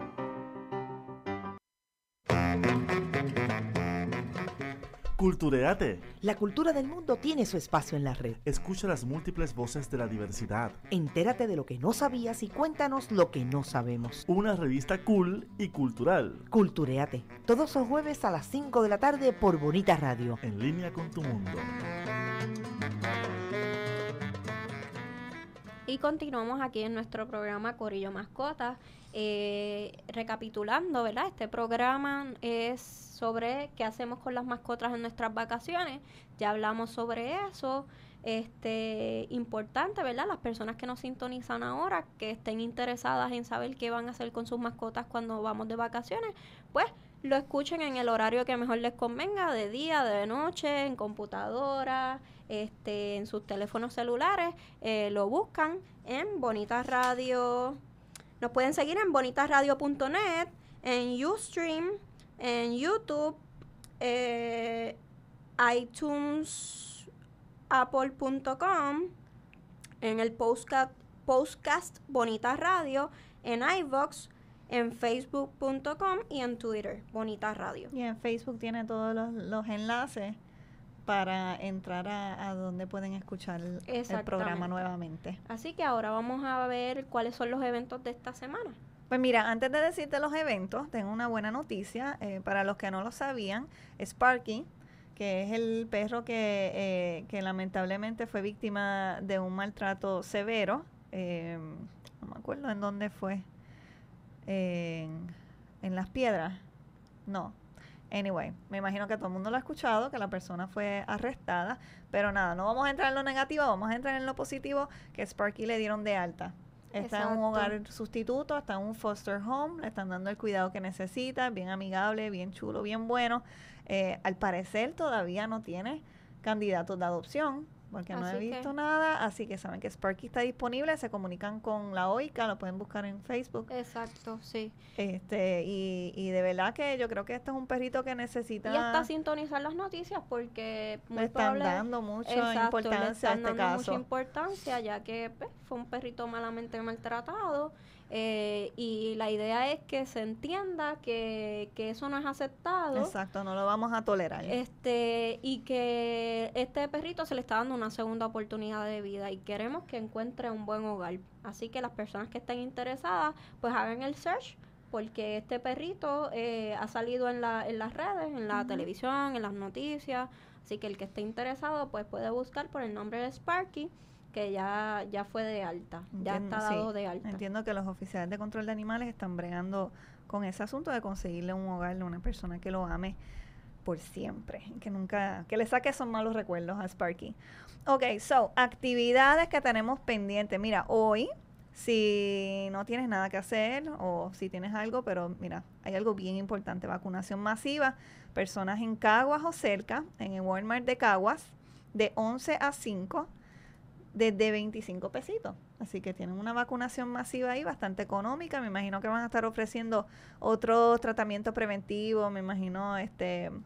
Cultureate. La cultura del mundo tiene su espacio en la red. Escucha las múltiples voces de la diversidad. Entérate de lo que no sabías y cuéntanos lo que no sabemos. Una revista cool y cultural. Cultureate, todos los jueves a las 5 de la tarde por Bonita Radio. En línea con tu mundo. Y continuamos aquí en nuestro programa Corillo Mascotas. Recapitulando, ¿verdad? Este programa es sobre qué hacemos con las mascotas en nuestras vacaciones. Ya hablamos sobre eso. Importante, ¿verdad? Las personas que nos sintonizan ahora, que estén interesadas en saber qué van a hacer con sus mascotas cuando vamos de vacaciones, pues lo escuchen en el horario que mejor les convenga, de día, de noche, en computadora, en sus teléfonos celulares. Lo buscan en Bonita Radio. Nos pueden seguir en bonitasradio.net, en Ustream, en YouTube, iTunes, apple.com, en el podcast Bonita Radio, en iVoox, en facebook.com y en Twitter, Bonita Radio. Y en Facebook tiene todos los enlaces para entrar a donde pueden escuchar el programa nuevamente. Así que ahora vamos a ver cuáles son los eventos de esta semana. Pues mira, antes de decirte los eventos, tengo una buena noticia. Para los que no lo sabían, Sparky, que es el perro que lamentablemente fue víctima de un maltrato severo, no me acuerdo en dónde fue, en Las Piedras, no. Anyway, me imagino que todo el mundo lo ha escuchado, que la persona fue arrestada, pero nada, no vamos a entrar en lo negativo, vamos a entrar en lo positivo, que Sparky le dieron de alta. Está en un hogar sustituto, está en un foster home, le están dando el cuidado que necesita, bien amigable, bien chulo, bien bueno. Al parecer todavía no tiene candidatos de adopción, porque no he visto nada, así que saben que Sparky está disponible, se comunican con la OICA, lo pueden buscar en Facebook. Exacto, sí. Y de verdad que yo creo que este es un perrito que necesita... Y hasta sintonizar las noticias, porque le están dando mucha importancia a este caso. Mucha importancia, ya que fue un perrito malamente maltratado. Y la idea es que se entienda que eso no es aceptado. Exacto, no lo vamos a tolerar. Y que este perrito se le está dando una segunda oportunidad de vida y queremos que encuentre un buen hogar. Así que las personas que estén interesadas, pues hagan el search, porque este perrito ha salido en las redes, en la televisión, en las noticias. Así que el que esté interesado, pues puede buscar por el nombre de Sparky, que ya fue de alta, ya está dado de alta. Entiendo que los oficiales de control de animales están bregando con ese asunto de conseguirle un hogar a una persona que lo ame por siempre, que le saque esos malos recuerdos a Sparky. Ok, actividades que tenemos pendientes. Mira, hoy, si no tienes nada que hacer o si tienes algo, pero mira, hay algo bien importante, vacunación masiva, personas en Caguas o cerca, en el Walmart de Caguas, de 11 a 5, desde 25 pesitos. Así que tienen una vacunación masiva ahí bastante económica. Me imagino que van a estar ofreciendo otros tratamientos preventivos. Me imagino hacen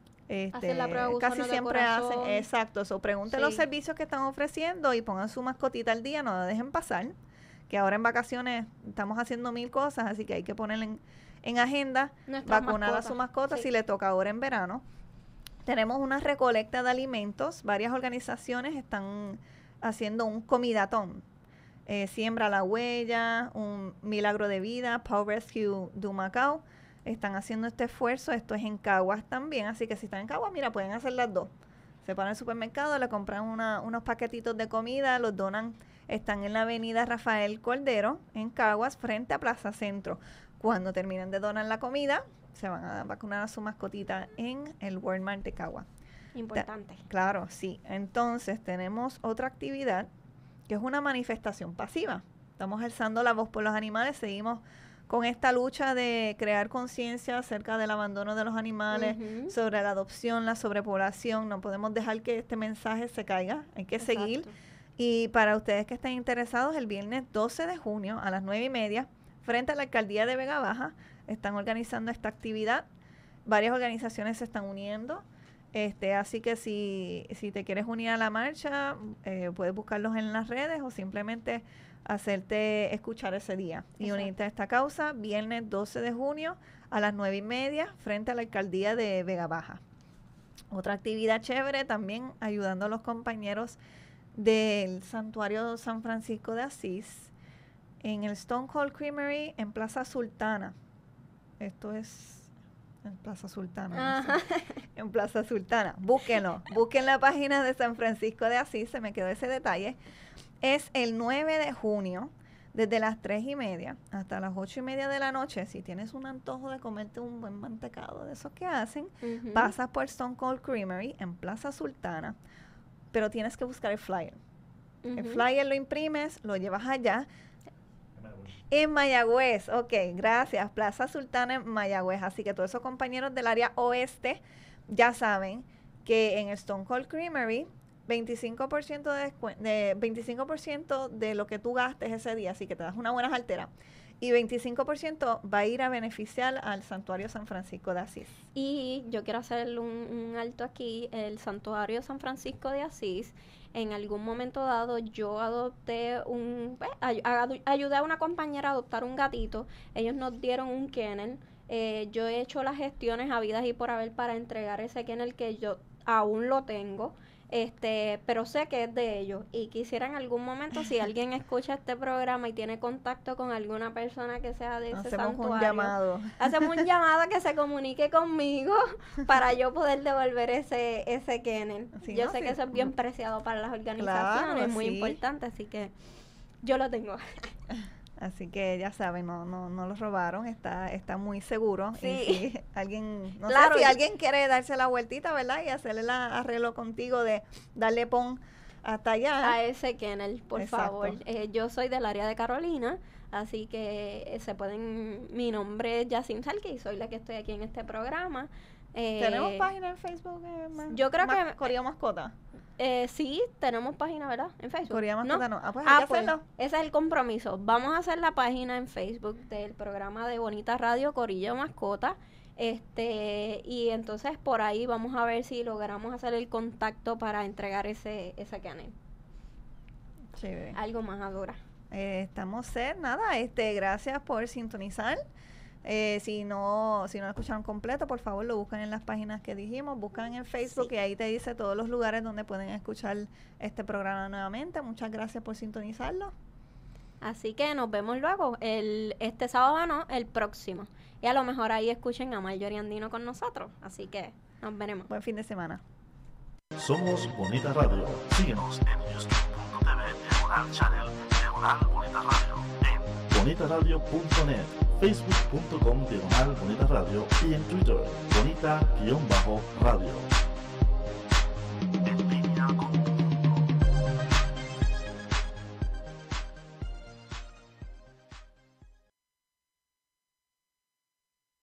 la prueba de gusano casi de siempre corazón. hacen, exacto. Pregunten los servicios que están ofreciendo y pongan su mascotita al día, no la dejen pasar. Que ahora en vacaciones estamos haciendo 1000 cosas, así que hay que ponerle en agenda, vacunar a su mascota si le toca ahora en verano. Tenemos una recolecta de alimentos. Varias organizaciones están haciendo un comidatón. Siembra la Huella, un Milagro de Vida, Paw Rescue de Humacao. Están haciendo este esfuerzo. Esto es en Caguas también, así que si están en Caguas, mira, pueden hacer las dos. Se van al supermercado, le compran unos paquetitos de comida, los donan. Están en la avenida Rafael Cordero, en Caguas, frente a Plaza Centro. Cuando terminen de donar la comida, se van a vacunar a su mascotita en el Walmart de Caguas. Importante. Claro, sí. Entonces tenemos otra actividad que es una manifestación pasiva. Estamos alzando la voz por los animales, seguimos con esta lucha de crear conciencia acerca del abandono de los animales, sobre la adopción, la sobrepoblación. No podemos dejar que este mensaje se caiga, hay que seguir. Y para ustedes que estén interesados, el viernes 12 de junio a las 9:30, frente a la Alcaldía de Vega Baja, están organizando esta actividad. Varias organizaciones se están uniendo. Así que si te quieres unir a la marcha, puedes buscarlos en las redes o simplemente hacerte escuchar ese día y unirte a esta causa. Viernes 12 de junio a las 9:30 frente a la Alcaldía de Vega Baja. Otra actividad chévere también ayudando a los compañeros del Santuario San Francisco de Asís en el Stone Cold Creamery en Plaza Sultana. Esto es en Plaza Sultana. No sé. En Plaza Sultana. Búsquenlo. Busquen la página de San Francisco de Asís. Se me quedó ese detalle. Es el 9 de junio, desde las 3:30 hasta las 8:30 de la noche. Si tienes un antojo de comerte un buen mantecado de esos que hacen, pasas por Stone Cold Creamery en Plaza Sultana, pero tienes que buscar el flyer. El flyer lo imprimes, lo llevas allá. En Mayagüez, ok, gracias. Plaza Sultana en Mayagüez. Así que todos esos compañeros del área oeste ya saben que en el Stone Cold Creamery 25% de 25% de lo que tú gastes ese día, así que te das una buena jartera. Y 25% va a ir a beneficiar al Santuario San Francisco de Asís. Y yo quiero hacer un alto aquí. El Santuario San Francisco de Asís, en algún momento dado, yo adopté ayudé a una compañera a adoptar un gatito. Ellos nos dieron un kennel. Yo he hecho las gestiones habidas y por haber para entregar ese kennel, que yo aún lo tengo. Pero sé que es de ellos y quisiera en algún momento, si alguien escucha este programa y tiene contacto con alguna persona que sea de ese santuario, hacemos un llamado a que se comunique conmigo para yo poder devolver ese kennel. Sí, yo sé que eso es bien preciado para las organizaciones, claro, muy importante, así que yo lo tengo. Así que ya saben, no lo robaron, está muy seguro. Sí. Y si alguien, no Claro, sé si alguien quiere darse la vueltita, ¿verdad? Y hacerle el arreglo contigo de darle pon hasta allá. A ese kennel, por Exacto. favor. Yo soy del área de Carolina, así que mi nombre es Yacine Salque y soy la que estoy aquí en este programa. ¿Tenemos página en Facebook? Yo creo que Corillo Mascota. Sí, tenemos página, ¿verdad? En Facebook. Corillo Mascota no. Pues hay que pues hacerlo. ese es el compromiso. Vamos a hacer la página en Facebook del programa de Bonita Radio Corillo Mascota. Y entonces por ahí vamos a ver si logramos hacer el contacto para entregar ese kennel. Chévere. Algo más, Adora. Estamos nada, gracias por sintonizar. Si no lo escucharon completo, por favor lo buscan en las páginas que dijimos, buscan en Facebook, y ahí te dice todos los lugares donde pueden escuchar este programa nuevamente. Muchas gracias por sintonizarlo. Así que nos vemos luego, este sábado no, el próximo. Y a lo mejor ahí escuchen a Marjorie Andino con nosotros. Así que nos veremos. Buen fin de semana. Somos Bonita Radio. Síguenos en youtube.tv Diagonal Channel Diagonal Bonita Radio, en bonitaradio.net, facebook.com Diagonal Bonita Radio y en Twitter Bonita-Radio.